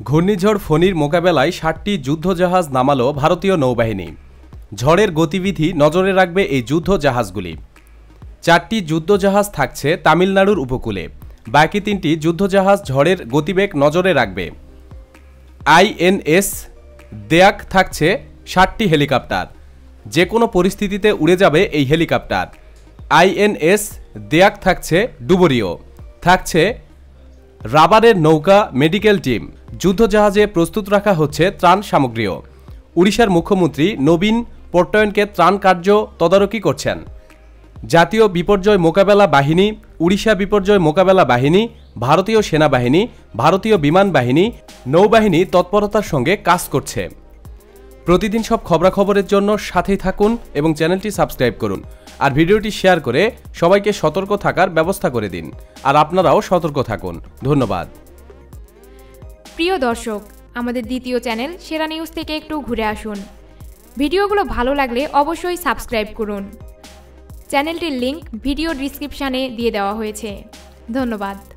ঘূর্ণিঝড় ফণীর মোকাবেলায় ৬০টি যুদ্ধজাহাজ নামালো ভারতীয় নৌবাহিনী। ঝড়ের গতিবিধি নজরে রাখবে এই যুদ্ধজাহাজগুলি। ৪টি যুদ্ধজাহাজ থাকছে তামিলনাড়ুর উপকূলে, বাকি ৩টি যুদ্ধজাহাজ ঝড়ের গতিবেগ নজরে রাখবে। আইএনএস দেয়াক থাকছে ৬০টি হেলিকপ্টার, যে কোনো পরিস্থিতিতে উড়ে যাবে এই হেলিকপ্টার। আইএনএস দেয়াক থাকছে ডুবুরিও, থাকছে রাবারের নৌকা মেডিকেল টিম। যুদ্ধজাহাজে প্রস্তুত রাখা হচ্ছে ত্রাণ সামগ্রীও। উড়িষ্যার মুখ্যমন্ত্রী নবীন পট্টনায়কে ত্রাণ কার্য তদারকি করছেন। জাতীয় বিপর্যয় মোকাবেলা বাহিনী, উড়িষ্যা বিপর্যয় মোকাবেলা বাহিনী, ভারতীয় সেনাবাহিনী, ভারতীয় বিমান বাহিনী, নৌবাহিনী তৎপরতার সঙ্গে কাজ করছে। প্রতিদিন সব খবরাখবরের জন্য সাথেই থাকুন এবং চ্যানেলটি সাবস্ক্রাইব করুন। আর ভিডিওটি শেয়ার করে সবাইকে সতর্ক থাকার ব্যবস্থা করে দিন। আর আপনারাও সতর্ক থাকুন। ধন্যবাদ। প্রিয় দর্শক, আমাদের দ্বিতীয় চ্যানেল সেরা নিউজ থেকে একটু ঘুরে আসুন। ভিডিওগুলো ভালো লাগলে অবশ্যই সাবস্ক্রাইব করুন। চ্যানেলটির লিংক ভিডিও ডিসক্রিপশানে দিয়ে দেওয়া হয়েছে। ধন্যবাদ।